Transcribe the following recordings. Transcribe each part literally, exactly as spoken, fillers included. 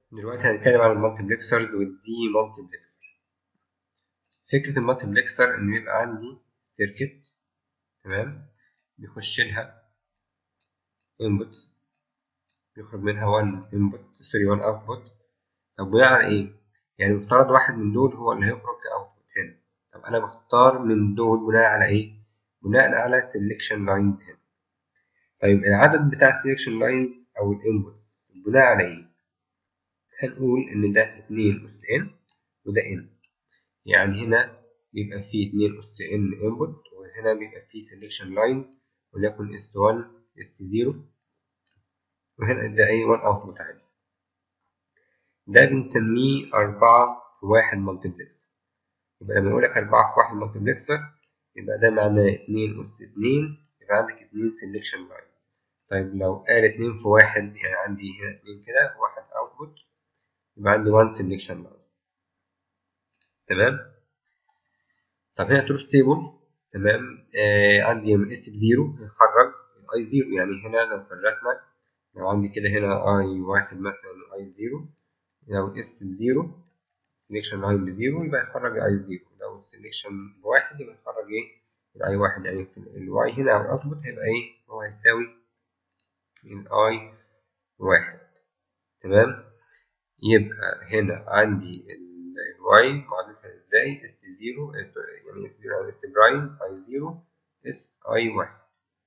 دلوقتي هنتكلم عن المالتيبلكسرز والدي مالتيبلكسر. فكرة المالتيبلكسر إن يبقى عندي سيركت، تمام، بيخش لها inputs، بيخرج منها one input سوري one output. طب بناء على إيه؟ يعني مفترض واحد من دول هو اللي هيخرج كأوتبوت هنا. طب أنا بختار من دول بناء على إيه؟ بناء على selection lines هنا. طيب العدد بتاع selection lines أو الانبوتس بناء على إيه؟ هنقول إن ده اتنين أس n وده n. يعني هنا بيبقى فيه اتنين أس n input، وهنا بيبقى فيه selection lines وليكن اس واحد اس صفر، وهنا ده أي one output عادي. ده بنسميه أربعة في واحد مالتيبلكسر. يبقى لما يقولك أربعة في واحد مالتيبلكسر يبقى ده معناه اتنين أس اتنين، يبقى عندك اتنين selection lines. طيب لو قال اتنين في واحد يعني عندي هنا اتنين كده واحد output، يبقى عندي one selection line. تمام؟ طب هنا تروث تيبل، تمام، آه عندي من اس بزيرو هيخرج اي زيرو. يعني هنا لو في الرسمة لو عندي كده هنا اي واحد مثلا اي زيرو، لو الاس بزيرو سelection لاين بزيرو يبقى يخرج اي زيرو، لو السلكشن بواحد يبقى يخرج ايه؟ الاي واحد. يعني الواي هنا او الاوتبوت هيبقى ايه؟ هو هيساوي الاي واحد. تمام؟ يبقى هنا عندي الواي معادلتها ازاي؟ اس زيرو يعني اس زيرو على اس برايم اي زيرو اس اي واحد،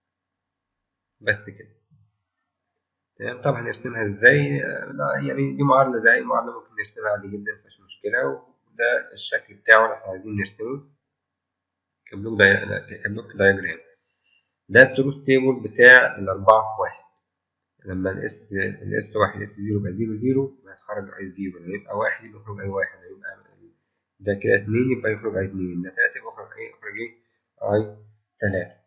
بس كده. تمام. طب هنرسمها ازاي؟ لا يعني دي معادلة زي معادلة ممكن نرسمها عادي جدا، مفيش مشكلة. وده الشكل بتاعه اللي احنا عايزين نرسمه كبلوك داي... كبلوك دايجرام. ده التروث تيبل بتاع الأربعة في واحد. لما الاس الاس واحد اس زيرو يبقى زيرو زيرو هيتخرج اي زيرو، لما يبقى واحد يبقى يخرج اي واحد، يبقى ده كده اتنين يبقى يخرج اي اتنين، ده تلاتة يبقى يخرج ايه؟ يخرج ايه؟ اي تلاتة.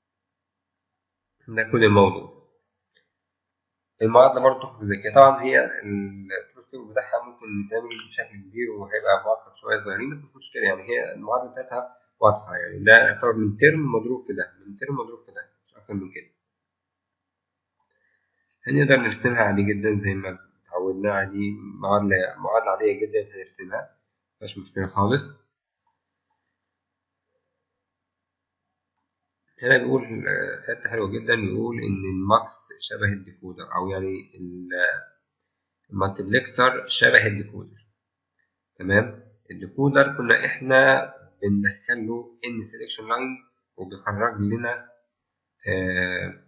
ده كل الموضوع. المعادلة برضه تخرج زي كده. طبعا هي التروث تيبل بتاعها ممكن يتعمل بشكل كبير وهيبقى معقد شوية صغيرين، بس مش مشكلة. يعني هي المعادلة بتاعتها واضحة. يعني ده يعتبر من ترم مضروب في ده، من ترم مضروب في ده، مش أكتر من كده. هنقدر نرسمها عادي جدا زي ما اتعودنا عادي، معادلة معادلة عادية جدا هنرسمها، مفيهاش مشكلة خالص. هنا بيقول حتة حلوة جدا، بيقول إن الماكس شبه الديكودر، أو يعني المالتيبلكسر شبه الديكودر. تمام. الديكودر كنا إحنا بندخل له إن سيلكشن لاينز وبيخرج لنا آه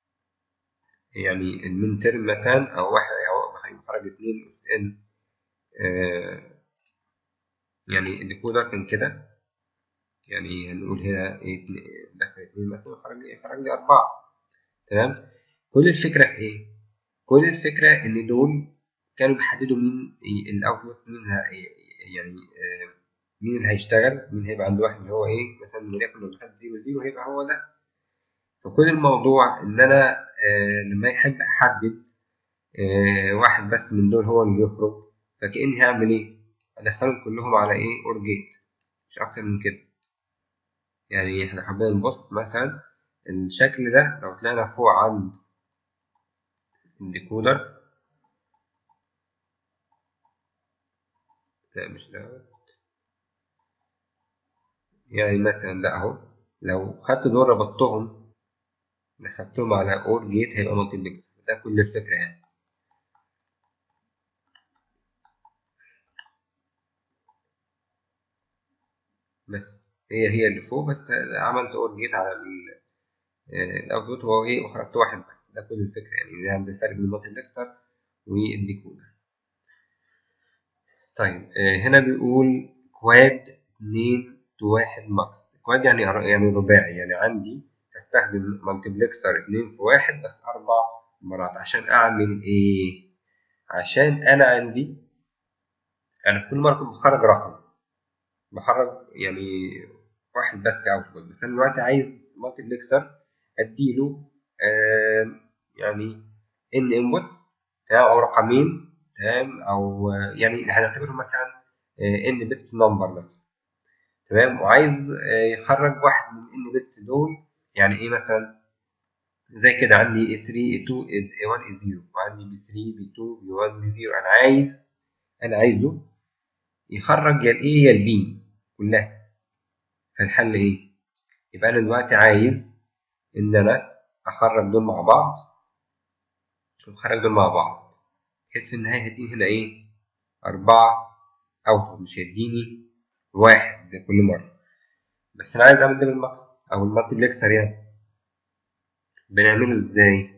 يعني المين ترم مثلا، أو واحد أو هيخرج اتنين أس إن. آه يعني الديكودر كان كده. يعني هنقول هنا ايه؟ دخل اتنين مثلا خرج لي خرج لي أربعة. تمام. كل الفكرة في إيه؟ كل الفكرة إن دول كانوا بيحددوا مين الأوتبوت، مين يعني آه مين اللي هيشتغل، مين هيبقى عنده واحد اللي هو إيه، مثلا وليكن لو دخلت زيرو زيرو هيبقى هو ده. فكل الموضوع إن أنا آه لما يحب أحدد آه واحد بس من دول هو اللي يخرج، فكأني هعمل إيه؟ أدخلهم كلهم على إيه؟ أور جيت، مش أكتر من كده. يعني احنا حابين نبص مثلا الشكل ده، لو طلعنا فوق عند الديكودر، لا مش ده، يعني مثلا ده اهو، لو خدت دول ربطتهم دخلتهم على اور جيت هيبقى مالتيبلكس. ده كل الفكرة يعني. بس هي هي اللي فوق، بس عملت اور جيت على الاوتبوت وهو ايه، وخرجت واحد بس. ده كل الفكرة يعني. ده عند الفرق بين المالتيبلكسر والديكودر. طيب هنا بيقول كواد اتنين تو واحد ماكس. كواد يعني يعني رباعي، يعني عندي هستخدم مالتيبلكسر اتنين في واحد بس أربع مرات. عشان أعمل إيه؟ عشان أنا عندي أنا كل مرة كنت بخرج رقم، بخرج يعني واحد بس كأوتبوت، بس أنا دلوقتي عايز مالتيبلكسر أديله آه يعني إن إنبوتس، أو رقمين، تمام، أو يعني هنعتبرهم مثلا ان بيتس نمبر مثلا. تمام. وعايز يخرج واحد من ان بيتس دول، يعني ايه مثلا؟ زي كده عندي A ثري A تو A وان A زيرو، وعندي B ثري B تو B وان B زيرو. انا عايز انا عايزه يخرج يا ال A يا ال B كلها. فالحل ايه؟ يبقى انا دلوقتي عايز ان انا اخرج دول مع بعض واخرج دول مع بعض، بحيث في النهايه هيديني هنا ايه؟ أربعة اوتبوت، مش هيديني واحد زي كل مره. بس انا عايز اعمل ده بالماكس او المالتيبلكسر. يعني بنعمله ازاي؟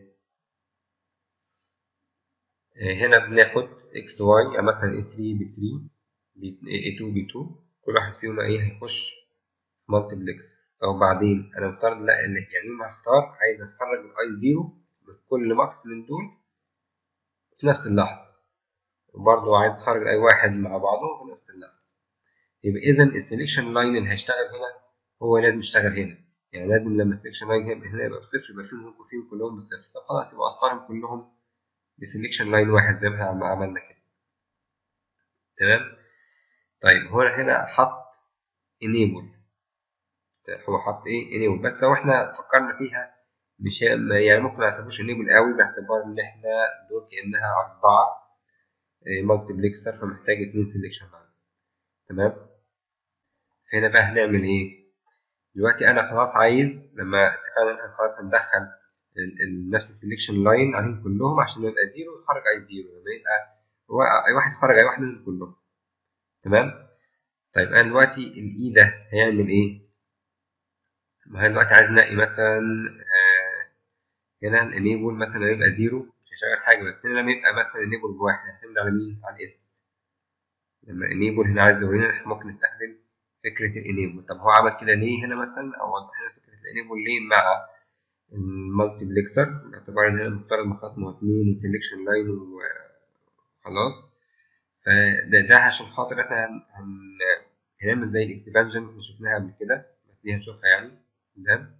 هنا بناخد اكس واي، يعني مثلا A ثري B ثري A تو B تو، كل واحد فيهم ايه هيخش مالتيبلكسر. او بعدين انا مفترض لا ان يعني يوم هختار عايز اخرج الاي زيرو في كل ماكس من دول في نفس اللحظه، وبرضه عايز اخرج اي واحد مع بعضهم في نفس اللحظه. يبقى اذا السليكشن لاين اللي هيشتغل هنا هو لازم يشتغل هنا. يعني لازم لما السليكشن لاين هنا يبقى بصفر يبقى فيهم فيهم كلهم بصفر. طب خلاص يبقى اصلهم كلهم بسليكشن لاين واحد زي ما عملنا كده. تمام. طيب هو هنا حط enable، هو حط ايه enable، بس لو احنا فكرنا فيها مش يعني ممكن ما نعتبرش enable قوي، باعتبار ان احنا دول كانها اربعه مالتيبلكسر فمحتاج اتنين سليكشن لاين. تمام. فهنا بقى هنعمل ايه؟ دلوقتي انا خلاص عايز لما اتفقنا ان احنا خلاص هندخل نفس السليكشن لاين عليهم كلهم عشان يبقى زيرو يخرج اي زيرو، لما يبقى اي واحد يخرج اي واحد منهم كلهم. تمام. طيب انا دلوقتي الاي ده هيعمل ايه؟ ما هي دلوقتي عايز نلاقي مثلا آه هنا الانيبل مثلا يبقى زيرو مش هيشغل حاجه، بس هنا لما يبقى مثلا انيبل بواحد هيعتمد على مين؟ على الاس. لما انيبل هنا عايز يورينا احنا ممكن نستخدم فكره الانيبل. طب هو عمل كده ليه هنا مثلا، او وضح لنا فكره الانيبل ليه مع المالتيبلكسر، باعتبار ان هنا المفترض مخاصمه اتنين وسلكشن لاين وخلاص. فده ده عشان خاطر احنا هن هنعمل زي الاكسبانجن اللي شفناها قبل كده، بس دي هنشوفها يعني قدام.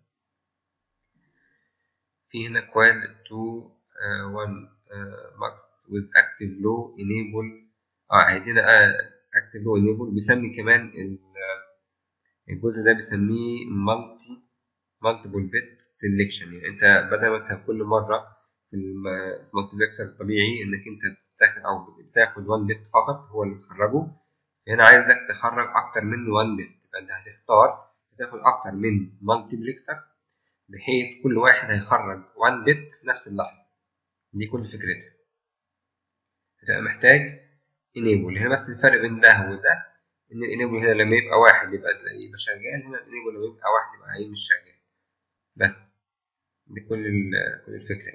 في هنا quad تو وان max with active low enable. اه هيدينا uh, active low enable. بيسمي كمان الجزء ده بيسميه multi multiple bit selection. يعني انت بدل ما انت كل مره في المالتيبلكسر الطبيعي انك انت بتستخدم او بتاخد واحد بت فقط هو اللي بتخرجه، هنا عايزك تخرج اكتر من واحد بت، فانت هتختار تاخد اكتر من مالتيبلكسر بحيث كل واحد هيخرج واحد بت في نفس اللحظه. دي كل فكرتها. هتبقى محتاج enable. هنا بس الفرق بين ده وده ان الانيبل هنا لما يبقى واحد يبقى يبقى شغال، هنا الانيبل لما يبقى واحد يبقى ايه مش شغال. بس دي كل كل الفكره.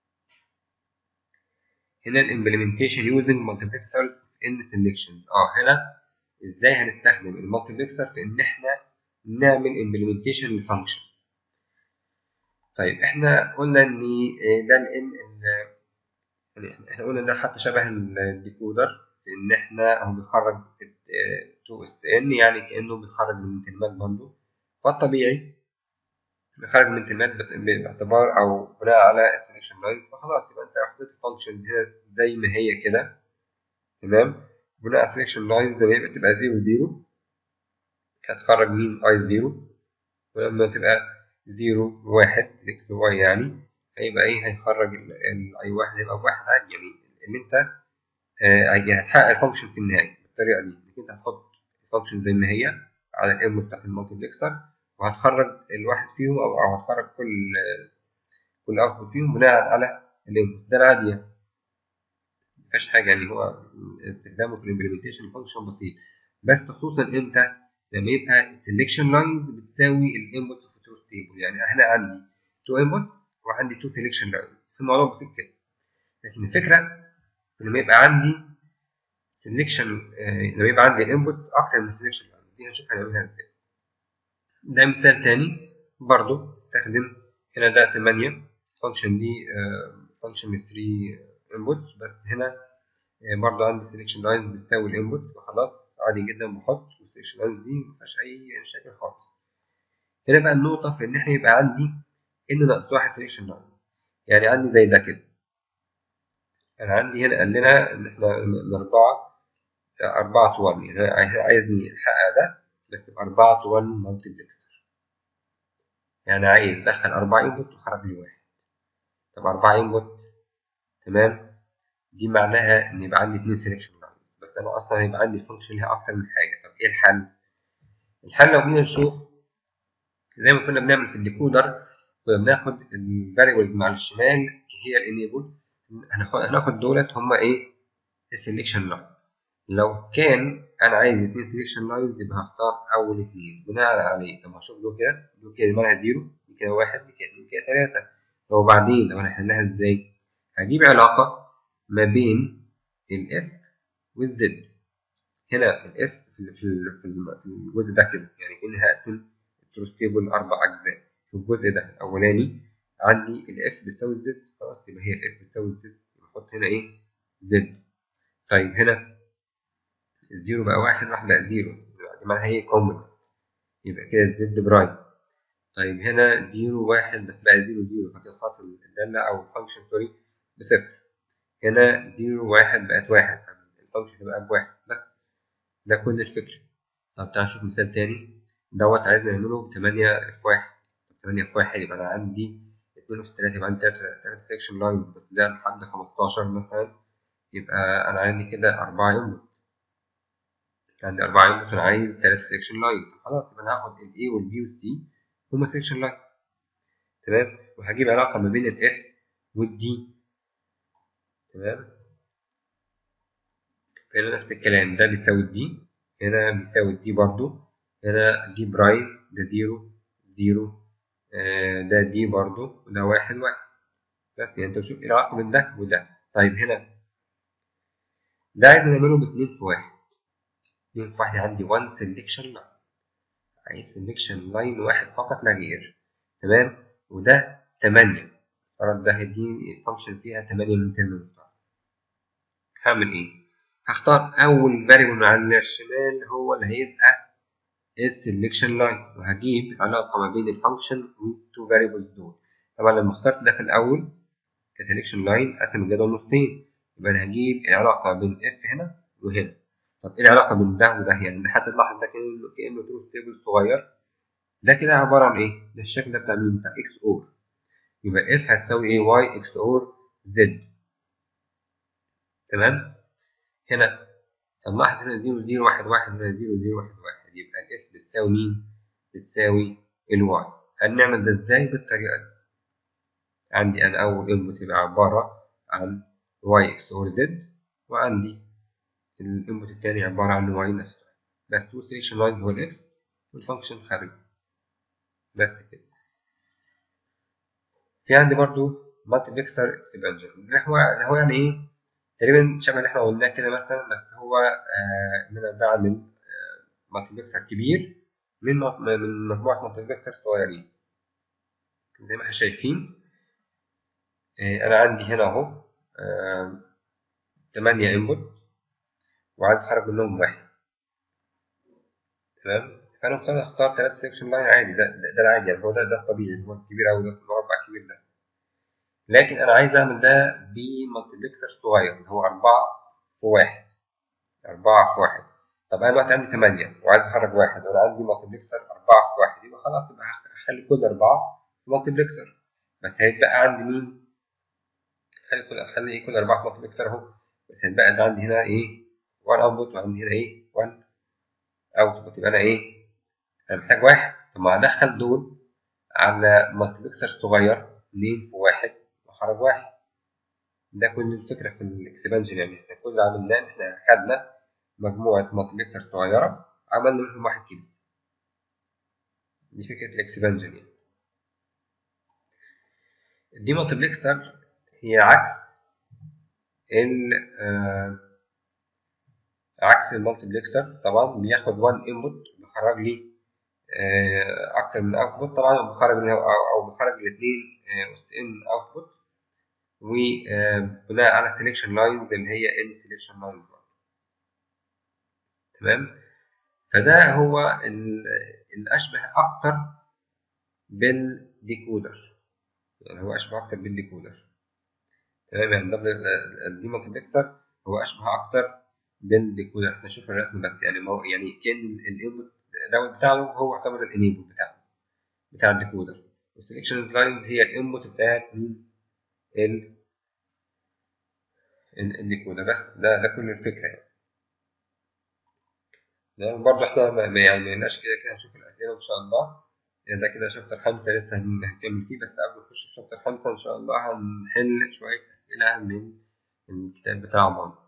هنا الامبلمنتيشن يوزنج مالتيبلكسر ان سيلكشنز. اه هنا ازاي هنستخدم المالتيبلكسر في ان احنا نعمل امبلمنتيشن للفانكشن. طيب احنا قلنا ان ده الان احنا قلنا ده حتى شبه الديكودر في ان احنا هو بيخرج تو اس ان، يعني كانه بيخرج من كلمات برضه. فالطبيعي بيخرج من كلمات باعتبار او بناء على السلكشن لاينز. فخلاص يبقى انت حطيت الفانكشن هنا زي ما هي كده. تمام. بناء على السلكشن لاينز لما يبقى تبقى زيرو زيرو هتخرج مين؟ اي زيرو. ولما تبقى زيرو واحد اكس واي يعني هيبقى ايه؟ هيخرج الاي واحد هيبقى بواحد عادي. يعني ان انت آه يعني هتحقق الفانكشن في النهايه بالطريقه دي، انك انت هتحط الفانكشن زي ما هي على الانبوت بتاعت المالتيبلكسر وهتخرج الواحد فيهم او او هتخرج كل كل اوتبوت فيهم بناء على الانبوت. ده العادي يعني مفيهاش حاجه. يعني هو استخدامه في الامبلمنتيشن فانكشن بسيط، بس خصوصا امتى؟ لما يبقى السلكشن لاينز بتساوي الانبوت في تروث تيبل. يعني انا عندي تو انبوت وعندي تو سلكشن لاينز، في الموضوع بسيط كده. لكن الفكره لما يبقى عندي سلكشن آه لما يبقى عندي الانبوت اكتر من السلكشن لاينز، دي هنشوف هنعملها ازاي. ده مثال تاني برضو استخدم هنا ده تمانية فانكشن دي فانكشن من ثري انبوتس، بس هنا برضو عندي سelection لاينز بتساوي الانبوتس. فخلاص عادي جدا بحط السelection لاينز دي مفيهاش اي مشاكل خالص. هنا بقى النقطة في ان احنا يبقى عندي ان ناقص واحد سelection لاين. يعني عندي زي ده كده، انا عندي هنا قال لنا ان احنا من اربعة اربعة تو واحد، يعني عايزني احقق ده بس باربعة تو واحد مالتيبلكسر. يعني عايز ادخل اربعة انبوت وخرج لي واحد. طب أربعة انبوت، تمام، دي معناها ان يبقى عندي اتنين سيلكشن لاين، بس انا اصلا هيبقى عندي الفانكشن ليها اكتر من حاجه. طب ايه الحل؟ الحل لو جينا نشوف زي ما كنا بنعمل في الديكودر، كنا بناخد الفاريبلز مع الشمال هي الانيبل، هناخد هناخد دولت هما ايه؟ السلكشن لاين. لو كان انا عايز اتنين سلكشن لاينز يبقى هختار اول اتنين بناء عليه. طب هشوف دول كده، دول كده مالها زيرو، دي كده واحد، دي كده اتنين، كده تلاته. وبعدين لو انا هحلها ازاي؟ هجيب علاقه ما بين الاف والزد. هنا الاف في في الجزء ده كده، يعني كأني هقسم التروث تيبل اربع اجزاء. في الجزء ده الاولاني عندي الاف بتساوي الزد، خلاص يبقى هي الاف بتساوي الزد، بحط هنا ايه؟ زد. طيب هنا الزيرو بقى واحد، واحد بقى زيرو، دي معناها هي كومبلمنت، يبقى كده الزد برايم. طيب هنا زيرو واحد بس بقى زيرو زيرو، فكده خلاص الدالة أو الفانكشن سوري بصفر. هنا زيرو واحد بقت واحد، الفانكشن تبقى بواحد بس. ده كل الفكرة. طب تعالى نشوف مثال تاني. دوت عايزنا نعمله بتمانية في واحد. تمانية في واحد يبقى أنا عندي اتنين أس تلاتة، يبقى عندي تلاتة تلاتة سيكشن لاين، بس ده لحد خمستاشر مثلا، يبقى أنا عندي كده أربعة انبوت. عندي أربعة انبوت أنا عايز تلاتة سيكشن لاين، خلاص يبقى أنا هاخد ال A وال B وال C هما سيكشن لاين، تمام، وهجيب علاقة ما بين ال F وال D، تمام. هنا نفس الكلام، ده بيساوي دي، هنا بيساوي دي برضو، هنا دي برايم، ده زيرو زيرو، آه ده دي برضو، وده واحد واحد، بس يعني انت بتشوف ايه العلاقة بين ده وده. طيب هنا ده عايز نعمله باتنين في واحد. اتنين في واحد عندي واحد سelection line، عايز سelection line واحد فقط لا غير، تمام، وده تمانية، فرد ده هيديني الفانكشن فيها تمانية من ترم مفترض. هعمل ايه؟ هختار اول فاريبل على الشمال هو اللي هيبقى السلكشن لاين، وهجيب علاقة ما بين الفانكشن والتو فاريبلز دول. طبعا لما اخترت ده في الأول كسلكشن لاين قسم الجدول نصين، يبقى أنا هجيب العلاقة بين اف هنا وهنا. طب ايه العلاقة بين ده وده؟ يعني حتى تلاحظ ده كأنه كأنه تروث تيبل صغير. ده كده عبارة عن ايه؟ ده الشكل ده بتاع مين؟ بتاع اكس اور. يبقى اف هتساوي ايه؟ واي اكس اور زد، تمام؟ هنا هنلاحظ هنا زيرو زيرو واحد واحد، هنا زيرو زيرو واحد واحد، يبقى الاف بتساوي مين؟ بتساوي الواي. هنعمل ده ازاي؟ بالطريقة دي. عندي انا اول انبوت يبقى عبارة عن واي اكس اور زد، وعندي الانبوت التاني عبارة عن واي نفسه، بس والسلكشن لاين هو الاكس والفانكشن خارج، بس كده. في عندي برضو مالتيبلكسر اكسبانشن، اللي هو اللي هو يعني ايه؟ تقريبا شبه اللي احنا قلناه كده مثلا، بس هو آه ان انا بعمل آه مالتيبلكسر كبير من من مجموعة مالتيبلكسر صغيرين. زي ما احنا شايفين آه انا عندي هنا اهو آه تمانية انبوت وعايز اخرج منهم واحد، تمام. فانا مفترض اختار تلاتة سيكشن لاين عادي، ده ده, ده العادي يعني، هو ده ده الطبيعي، اللي هو الكبير قوي ده، المربع الكبير ده. لكن انا عايز اعمل ده بمالتيبلكسر صغير اللي هو أربعة في واحد، أربعة في واحد. طب انا دلوقتي عندي تمانية وعايز اخرج واحد، وانا عندي مالتيبلكسر أربعة في واحد، يبقى خلاص يبقى هخلي كل أربعة في مالتيبلكسر، بس هيتبقى عندي مين؟ خلي كل اخلي ايه؟ كل أربعة في مالتيبلكسر اهو، بس هيتبقى ده عندي هنا ايه؟ واحد اوتبوت، وعندي هنا ايه؟ واحد اوتبوت، يبقى انا ايه؟ انا محتاج واحد. طب ما ادخل دول على مالتيبلكسر صغير اتنين في واحد واخرج واحد. ده كل الفكره في الاكسبانشن، يعني احنا كل اللي عملناه ان احنا خدنا مجموعه مالتيبلكسر صغيره عملنا منهم واحد كبير. دي فكره الاكسبانشن يعني. الدي مالتيبلكسر هي عكس ال آه عكس المالتيبلكسر. طبعا بياخد واحد انبوت بيخرج لي آه اكتر من اوتبوت، طبعا بيخرج منها او بيخرج الاثنين اس ان اوتبوت، وبناء على سيلكشن لاينز اللي هي ال سيلكشن لاينز، تمام. فده هو الاشبه اكتر بالديكودر، يعني هو اشبه اكتر بالديكودر، تمام. يعني الدي مالتيبلكسر هو اشبه اكتر بالديكودر. احنا نشوف الرسم بس، يعني ما هو يعني كان الانبوت دوت بتاعه هو يعتبر الانيبل بتاعه بتاع الديكودر، والسيلكشن لاينز هي الانبوت بتاعت مين؟ ال الديكودر. بس ده ده كل الفكرة يعني. تمام. برضه احنا ما ما- يعني ما لناش كده كده هنشوف الأسئلة إن شاء الله. يعني ده كده شابتر خمسة لسه هن- هنكمل فيه، بس قبل ما نخش في شابتر خمسة إن شاء الله هنحل شوية أسئلة من الكتاب بتاع ماما.